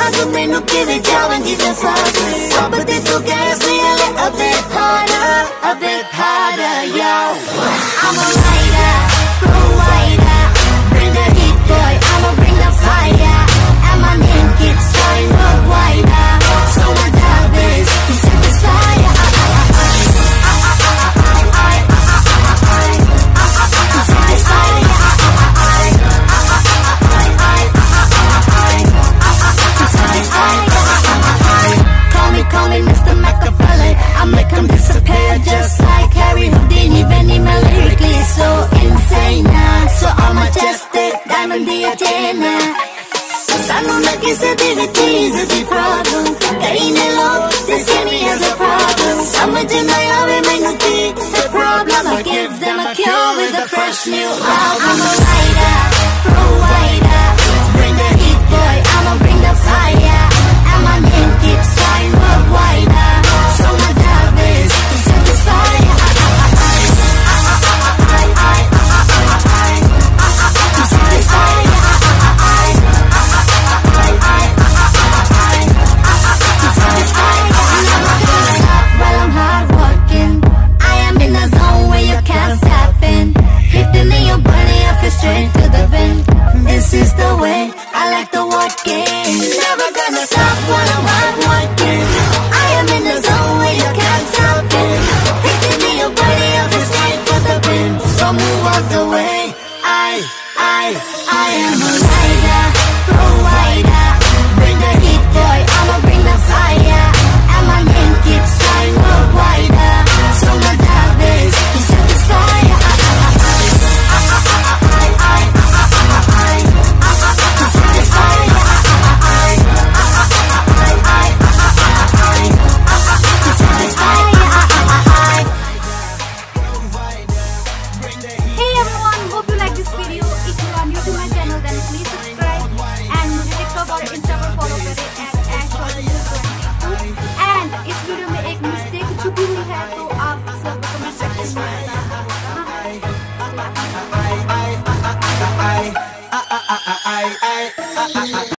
hug menu give जाऊंगी जैसा अब दे तो gas a bit harder, yo. I'm a rider, provider, bring the heat, boy. I'ma bring the fire, and my name keeps flying worldwide. So my job is to satisfy. Call me Mr. Machiavelli. I make him disappear just like Harry Houdini. Benny me lyrically so insane, so all majestic, diamond Diana. Sanu lagi se divi cheez di problem. Kaine log they see me as a problem. Samajh na aave mainu ki the problem. I give them a cure with a fresh new album. I'm a rider, provider, bring the heat, boy. I'ma bring the fire, and my name keeps flying worldwide. So my job is to satisfy. To satisfy. To satisfy. I'm never gonna stop while I'm hard working. I am in a zone where you can't stop in. Hitting me your body, I feel straight to the bin. This is the way I like to work it. Never gonna stop while I'm hard working. I am in the zone where you can't stop it. Hitting me your body, I feel straight to the bin. So move out the way. I am a rider, provider, bring the heat, boy. I'ma bring the fire, and my name keeps flying worldwide. So my job is to satisfy. Hey everyone, hope you like this video. If you are new to my channel, then please subscribe and मुझे TikTok और Insta पर follow करें.